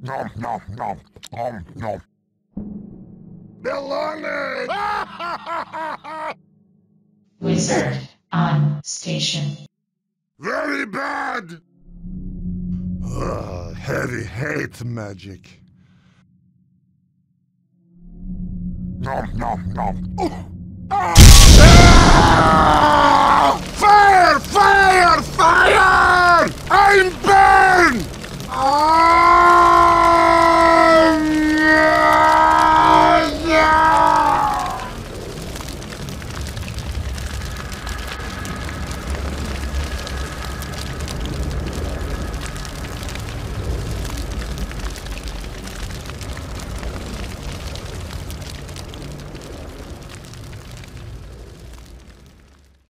Nom nom nom nom. Belonging! Wizard on station. Very bad! Heavy hate magic. Nom nom nom.